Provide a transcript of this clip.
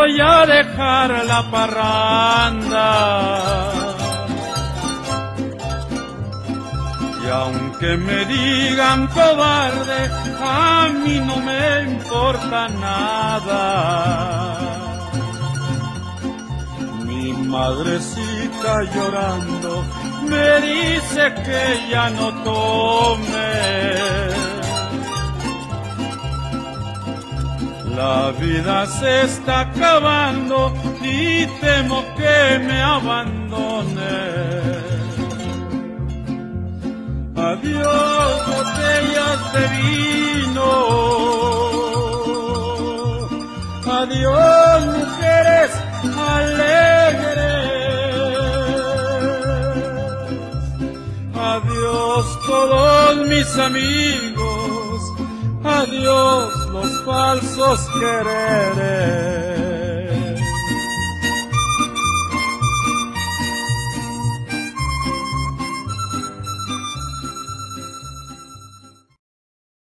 voy a dejar la parranda. Y aunque me digan cobarde, a mí no me importa nada. Mi madrecita llorando me dice que ya no tome. La vida se está acabando y temo que me abandone. Adiós, botellas de vino. Adiós, mujeres alegres. Adiós, todos mis amigos. Adiós, los falsos quereres.